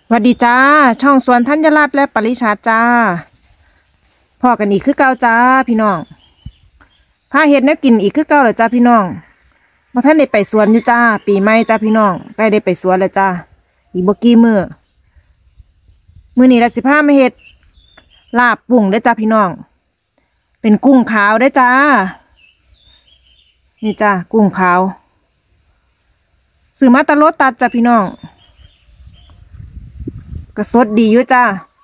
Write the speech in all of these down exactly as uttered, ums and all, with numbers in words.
สวัสดีจ้าช่องสวนธัญรัตน์และปริชาติจ้าพ่อกันอีกคือเก่าจ้าพี่น้องพาเฮ็ดแนวกินอีกคือเก่าเหรอจ้าพี่น้องมาท่านได้ไปสวนอยู่จ้าปีใหม่จ้าพี่น้องใกล้ได้ไปสวนแล้วจ้าอีกบ่กี่มื้อมื้อนี้ละสิพามาเฮ็ดลาบกุ้งเด้อจ้าพี่น้องเป็นกุ้งขาวเด้อจ้านี่จ้ากุ้งขาวซื้อมาตะโลตัดจ้าพี่น้องก็สดดีอยู่จ้า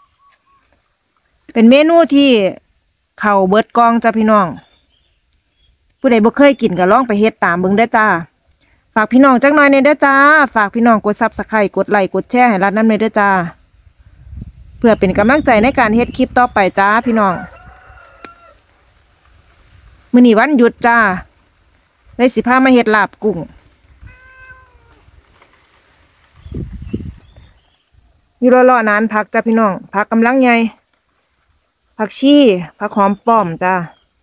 เป็นเมนูที่เข่าเบิดกองจ้าพี่น้องผู้ใดบ่เคยกินก็ลองไปเฮ็ดตามเบิ่งเด้อจ้าฝากพี่น้องจักหน่อยในเด้อจ้าฝากพี่น้องกดซับสไครต์กดไลค์กดแชร์ให้รัดน้ำในเด้อจ้าเพื่อเป็นกำลังใจในการเฮ็ดคลิปต่อไปจ้าพี่น้องมื้อนี้วันหยุดจ้าเลยสิพามาเฮ็ดลาบกุ้งอยู่รอๆนานผักจ้าพี่น้องผักกำลังใหญ่ผักชีผักหอมป้อมจ้า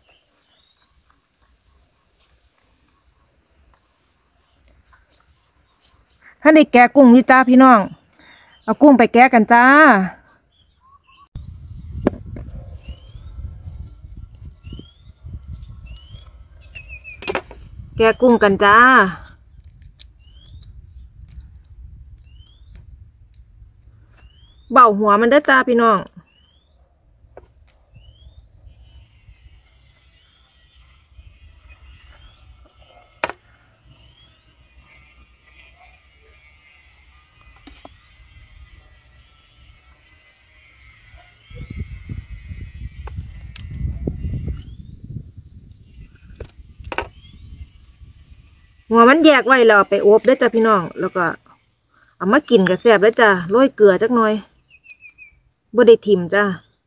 ถ้าได้แกะกุ้งนี่จ้าพี่น้องเอากุ้งไปแกะกันจ้าแกะกุ้งกันจ้าเบาหัวมันได้จ้าพี่น้องหัวมันแยกไว้แล้วไปอบได้จ้าพี่น้องแล้วก็เอามากินกับแซ่บได้จ้าโรยเกลือจักหน่อยบ่ได้ทิ่มจ้า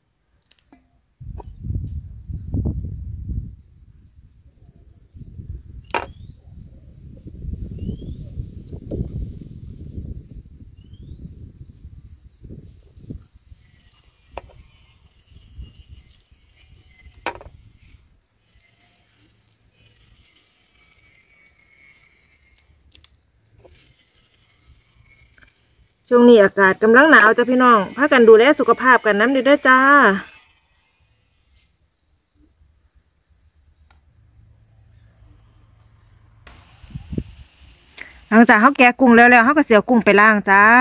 ช่วงนี้อากาศกำลังหนาวจ้าพี่น้องพากันดูแลสุขภาพกันน้ำเด้อจ้าหลังจากเขาแกะกุ้งแล้วแล้วเขาก็เสียกุ้งไปล้างจ้า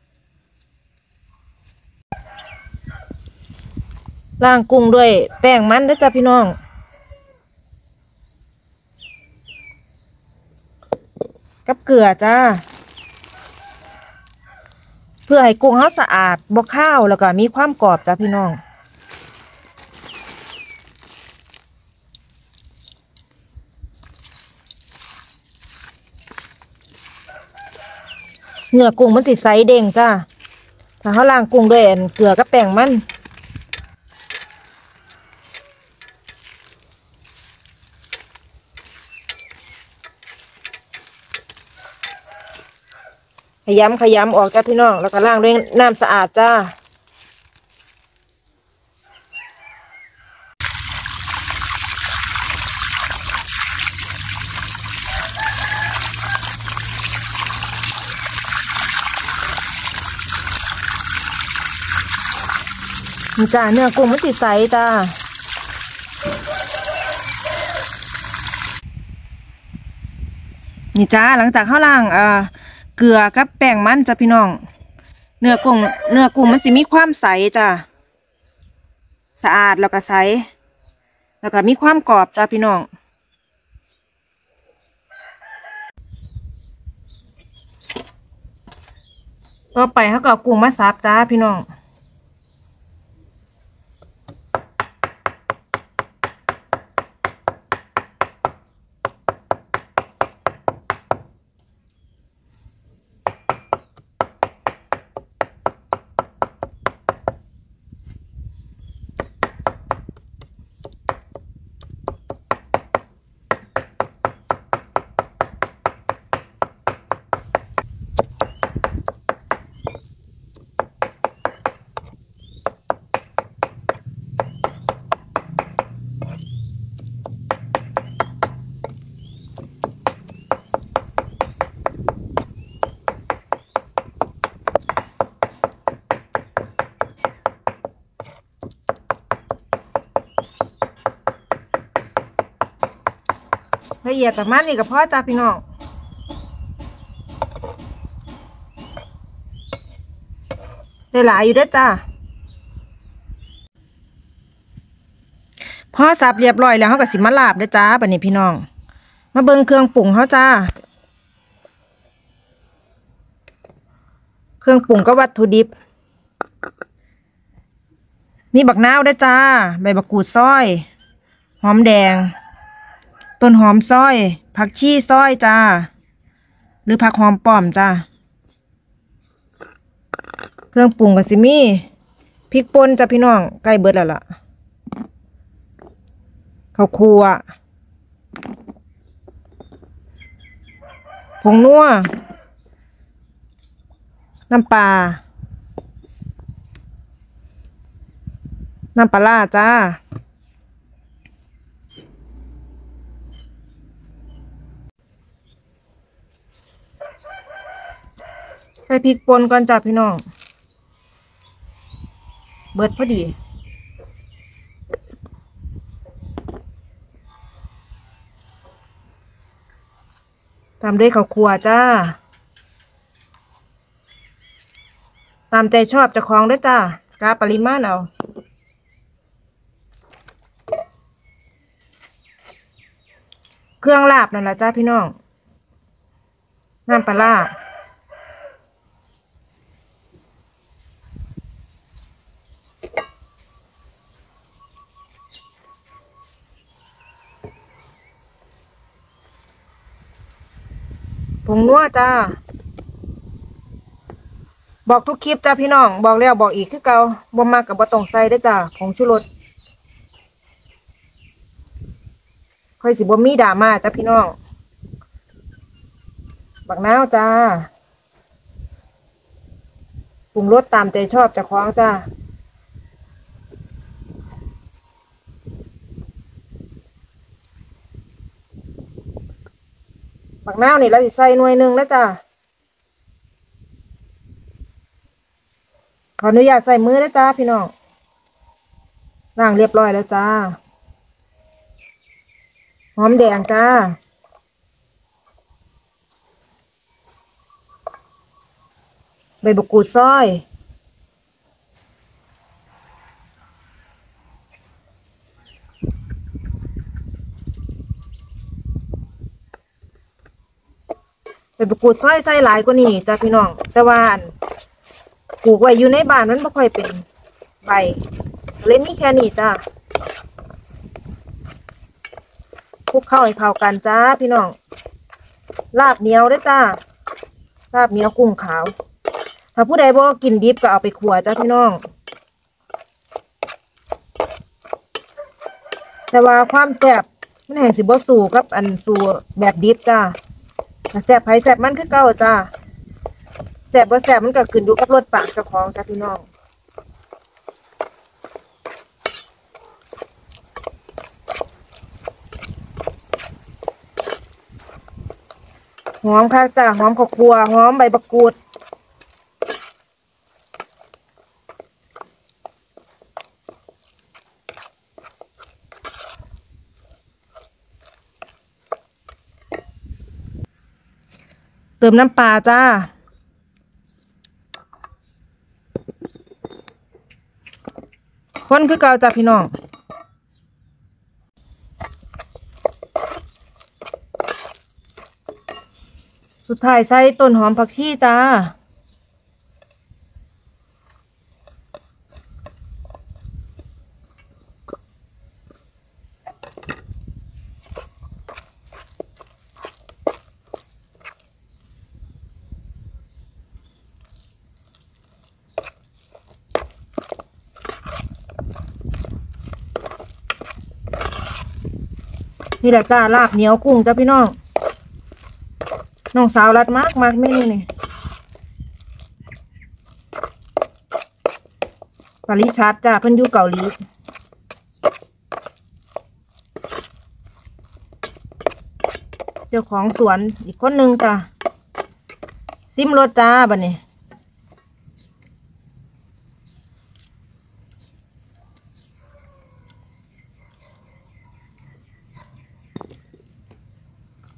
ล้างกุ้งด้วยแป้งมันเด้อจ้าพี่น้องกับเกลือจ้าเพื่อให้กุ้งเขาสะอาดบ่คาวแล้วก็มีความกรอบจ้าพี่น้องเนื้อกุ้งมันสิใสเด้งจ้าถ้าเขาล้างกุ้งด้วยเกลือกับแป้งมันขยำขยำออกจ้าพี่น้องแล้วก็ล้างด้วยน้ำสะอาดจ้านี่จ้าเนื้อกุ้งมันสิใสจ้านี่จ้าหลังจากเขาล้างอ่าเกลือกับแป้งมันจ้าพี่น้องเนื้อกุ้งเนื้อกุ้งมันสิมีความใสจ้าสะอาดแล้วก็ใสแล้วก็มีความกรอบจ้าพี่น้องต่อไปเขาก็เอากุ้งมาสับจ้าพี่น้องละเอียดประมาณนี้กับพ่อจ้าพี่น้องได้หลายอยู่เด้อจ้าพอสับเรียบร้อยแล้วเขาก็สิมาลาบเด้อจ้าบัดนี้พี่น้องมาเบิ่งเครื่องปรุงเขาจ้าเครื่องปรุงก็วัตถุดิบมีบักนาวด้วยจ้าใบบักกูดซอยหอมแดงต้นหอมซอยผักชีซอยจ้าหรือผักหอมป้อมจ้าเครื่องปรุงก็สิมีพริกป่นจ้าพี่น้องใกล้เบิดแล้วล่ะข้าวคั่วผงนัวน้ำปลาน้ำปลาร้าจ้าใส่พริกป่นก่อนจ้าพี่น้องเบิดพอดีตามด้วยข้าวคั่วจ้าตามใจชอบเจ้าของด้วยจ้ากาปริมาณเอาเครื่องลาบนั่นแหละจ้าพี่น้องน้ำปลาร้าผงนัวจ้าบอกทุกคลิปจ้าพี่น้องบอกแล้วบอกอีกคือเก่าบ่มากกับบ่ต้องใส่ได้จ้าผงชูรสค่อยสิบ่มีดราม่าจ้าพี่น้องบักนาวจ้าปรุงรสตามใจชอบเจ้าของจ้าบักนาวนี่เราสิใส่หน่วยหนึ่งแล้วจ้าขออนุญาตใส่มือแล้วจ้าพี่น้องล้างเรียบร้อยแล้วจ้าหอมแดงจ้าใบบักกูดซอยใบบักกูดซอยใส่หลายกว่านี้จ้าพี่น้องแต่ว่าปลูกไว้อยู่ในบ้านมันไม่ค่อยเป็นใบเลยมีแค่นี้จ้าคลุกเข้าให้เข้ากันจ้าพี่น้องลาบเหนียวด้วยจ้าลาบเหนียวกุ้งขาวถ้าผู้ใดบ่กินดิบก็เอาไปขั่วจ้าพี่น้องแต่ว่าความแซ่บมันแห่งสิบ่สู้กับอันสู้แบบดิบจ้าแซ่บไผแซ่บมันคือเก่าจ้าแซ่บบ่แซ่บมันก็ขึ้นอยู่กับรสปากเจ้าของจ้าพี่น้องหอมค่ะจ้าหอมข้าวคั่วหอมใบบักกูดเติมน้ำปลาจ้าคนคือเก่าจ้าพี่น้องสุดท้ายใส่ต้นหอมผักชีจ้านี่แหละจ้าลาบเหนียวกุ้งจ้าพี่น้องน้องสาวรัดมากมากเมนูนี่ปาริชาร์จ้าเพิ่นอยู่เกาหลีเจ้าของสวนอีกคนหนึ่งจ้าซิมรสจ้าบัดนี้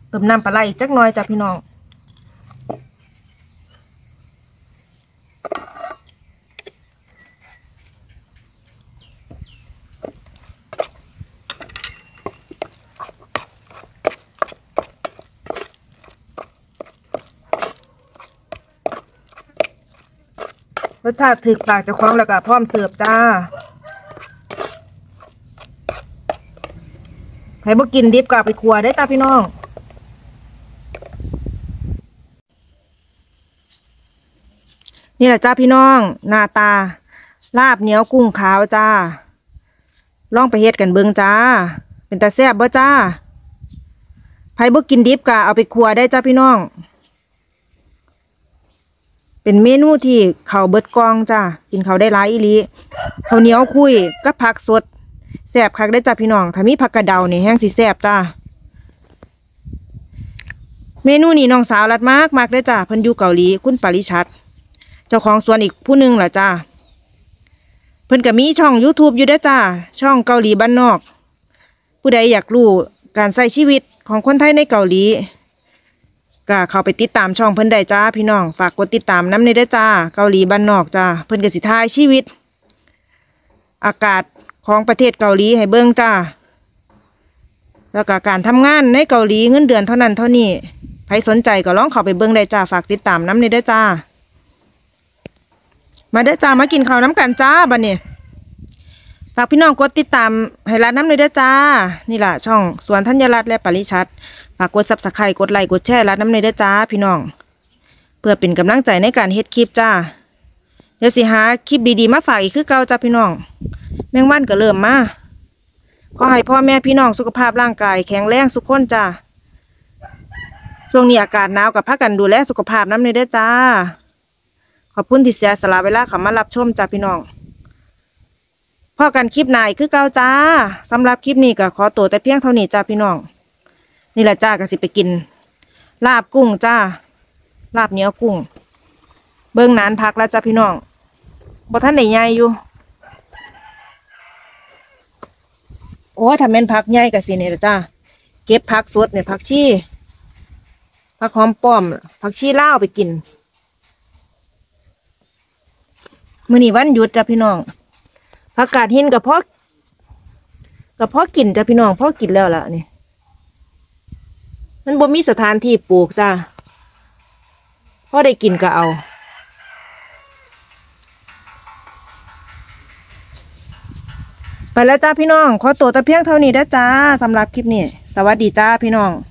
เติมน้ำปลาไหลอีกจักหน่อยจ้ะพี่น้องรสชาติถึกปากเจ้าของแล้วก็พร้อมเสิร์ฟจ้าใครบ่กินดิบก็ไปครัวได้จ้าพี่น้องนี่แหละจ้าพี่น้องหน้าตาลาบเหนียวกุ้งขาวจ้าลองไปเฮ็ดกันเบิ่งจ้าเป็นตาแซ่บบ่จ้าใครบ่กินดิบก็เอาไปครัวได้จ้าพี่น้องเป็นเมนูที่เขาเบิดกองจ้ากินเขาได้หลายอีหลีข้าวเหนียวคุยกับผักสดแซ่บคักได้จ้าพี่น้องถ้ามีผักกระเดานี่แห้งสิแซ่บจ้าเมนูนี้น้องสาวรัดมากมากได้จ้าเพิ่นอยู่เกาหลีคุณปริชัดเจ้าของสวนอีกผู้หนึ่งล่ะจ้าเพิ่นก็มีช่อง YouTube อยู่ได้จ้าช่องเกาหลีบ้านนอกผู้ใดอยากรู้การใช้ชีวิตของคนไทยในเกาหลีก็เข้าไปติดตามช่องเพิ่นได้จ้าพี่น้องฝากกดติดตามน้ำในได้จ้าเกาหลีบ้านนอกจ้าเพิ่นก็สิถ่ายชีวิตอากาศของประเทศเกาหลีให้เบิ่งจ้าแล้วก็การทำงานในเกาหลีเงินเดือนเท่านั้นเท่านี้ใครสนใจก็ลองเข้าไปเบิ่งได้จ้าฝากติดตามน้ำในได้จ้ามาได้จ้ามากินข้าวน้ำกันจ้าบัดนี้ฝากพี่น้องกดติดตามให้รัดน้ำในได้จ้านี่ล่ะช่องสวนธัญรัตน์และปริชัดฝากกดซับสไครต์กดไลค์กดแชร์รัดน้ำในได้จ้าพี่น้องเพื่อเป็นกำลังใจในการเฮ็ดคลิปจ้าเดี๋ยวสิหาคลิปดีๆมาฝากอีกคือเก่าจ้าพี่น้องแมงวันก็เริ่มมาขอให้พ่อแม่พี่น้องสุขภาพร่างกายแข็งแรงสุขคนจ้าช่วงนี้อากาศหนาวกับพากันดูแลสุขภาพน้ำในได้จ้าขอบคุณที่เสียสละเวลาเข้ามารับชมจ้าพี่น้องพอกันคลิปหน้าคือเก่าจ้าสำหรับคลิปนี้ก็ขอตัวแต่เพียงเท่านี้จ้าพี่น้องนี่แหละจ้าก็สิไปกินลาบกุ้งจ้าลาบเหนียวกุ้งเบิ่งนานพักแล้วจ้าพี่น้องบ่ท่านได้ใหญ่อยู่โอ้ยถ้าแม่นผักใหญ่ก็สิเนี่ยจ้าเก็บผักสดเนี่ยผักชีผักหอมป้อมผักชีลาวไปกินมื้อนี้วันหยุดจ้าพี่น้องผักกาดหินกับพ่อกับพ่อกินจ้าพี่น้องพ่อกินแล้วล่ะนี่มันบ่มีสถานที่ปลูกจ้าพ่อได้กินก็เอาไปแล้วจ้าพี่น้องขอตัวแต่เพียงเท่านี้นะจ้าสำหรับคลิปนี้สวัสดีจ้าพี่น้อง